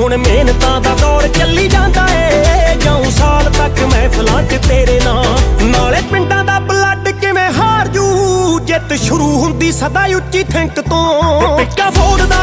ਹੁਣ ਮਿਹਨਤਾਂ ਦਾ ਦੌਰ ਚੱਲੀ ਜਾਂਦਾ ਏ, ਜਾਊ ਸਾਲ ਤੱਕ ਮਹਿਫਲਾਂ 'ਚ ਤੇਰੇ ਨਾਲੇ ਪਿੰਡਾਂ ਦਾ ਬਲੱਡ ਕਿਵੇਂ ਹਾਰ ਜੂ, ਜਿੱਤ ਸ਼ੁਰੂ ਹੁੰਦੀ ਸਦਾ ਉੱਚੀ ਥਿੰਕ ਤੋਂ। ਪਿੱਕਾ ਫੋੜਦਾ